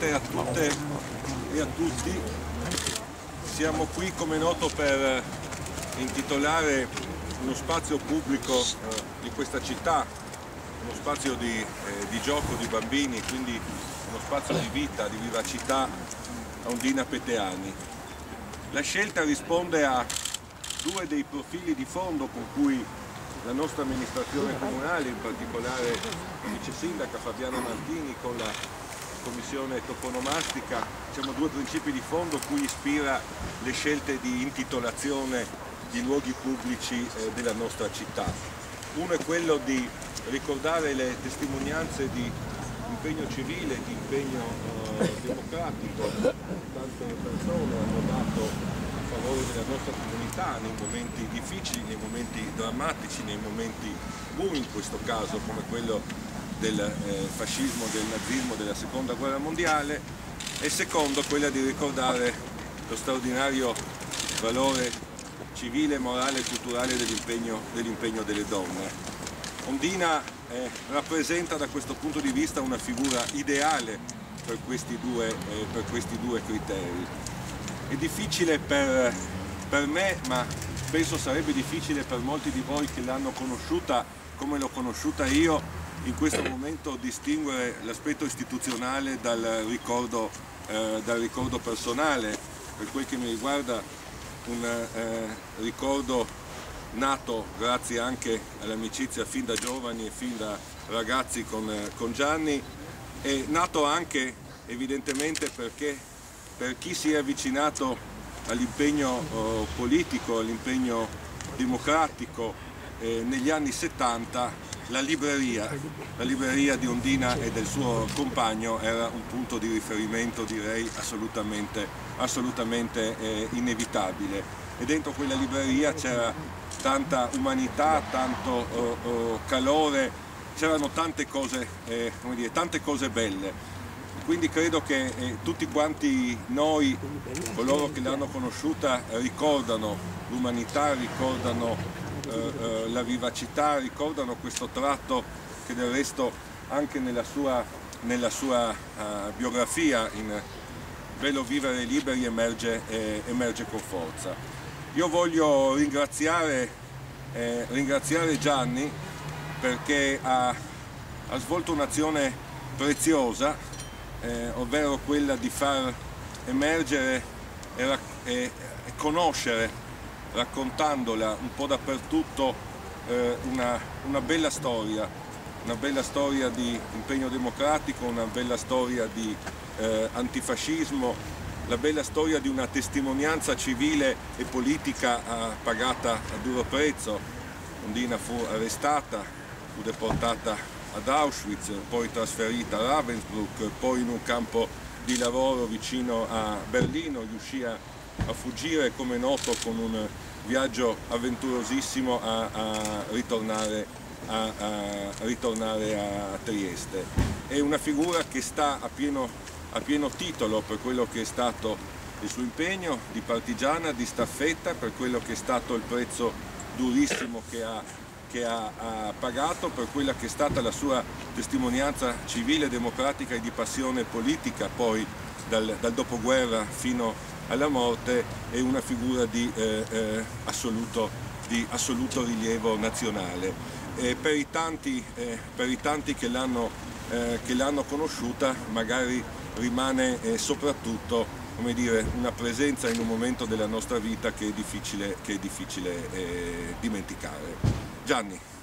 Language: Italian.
Presidente a tutte e a tutti. Siamo qui, come noto, per intitolare uno spazio pubblico di questa città, uno spazio di gioco di bambini, quindi uno spazio di vita, di vivacità a Ondina Peteani. La scelta risponde a due dei profili di fondo con cui la nostra amministrazione comunale, in particolare la vice sindaca Fabiana Martini con la commissione toponomastica, diciamo due principi di fondo cui ispira le scelte di intitolazione di luoghi pubblici della nostra città. Uno è quello di ricordare le testimonianze di impegno civile, di impegno democratico. Tante persone hanno dato a favore della nostra comunità nei momenti difficili, nei momenti drammatici, nei momenti bui in questo caso, come quello del fascismo, del nazismo, della seconda guerra mondiale, e secondo quella di ricordare lo straordinario valore civile, morale e culturale dell'impegno delle donne. Ondina rappresenta da questo punto di vista una figura ideale per questi due criteri. È difficile per me, ma penso sarebbe difficile per molti di voi che l'hanno conosciuta come l'ho conosciuta io, in questo momento distinguere l'aspetto istituzionale dal ricordo personale. Per quel che mi riguarda, un ricordo nato grazie anche all'amicizia fin da giovani e fin da ragazzi con Gianni, è nato anche evidentemente perché per chi si è avvicinato all'impegno politico, all'impegno democratico negli anni 70, la libreria di Ondina e del suo compagno era un punto di riferimento, direi, assolutamente inevitabile. E dentro quella libreria c'era tanta umanità, tanto calore, c'erano tante cose belle. Quindi credo che tutti quanti noi, coloro che l'hanno conosciuta, ricordano l'umanità, ricordano la vivacità, ricordano questo tratto che del resto anche nella sua biografia in Bello vivere liberi emerge con forza. Io voglio ringraziare Gianni perché ha svolto un'azione preziosa, ovvero quella di far emergere e conoscere, raccontandola un po' dappertutto, una bella storia di impegno democratico, una bella storia di antifascismo, la bella storia di una testimonianza civile e politica pagata a duro prezzo. Ondina fu arrestata, fu deportata ad Auschwitz, poi trasferita a Ravensbrück, poi in un campo di lavoro vicino a Berlino, riuscì a fuggire, come noto, con un viaggio avventurosissimo a ritornare a Trieste. È una figura che sta a pieno titolo per quello che è stato il suo impegno di partigiana, di staffetta, per quello che è stato il prezzo durissimo che ha pagato, per quella che è stata la sua testimonianza civile, democratica e di passione politica, poi dal dopoguerra fino alla morte. È una figura di assoluto rilievo nazionale. Per i tanti che l'hanno conosciuta, magari rimane soprattutto, come dire, una presenza in un momento della nostra vita che è difficile dimenticare. Gianni.